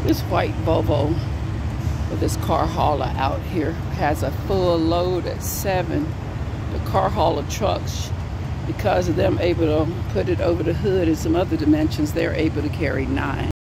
This white Volvo with this car hauler out here has a full load at 7. The car hauler trucks, because of them able to put it over the hood and some other dimensions, they're able to carry 9.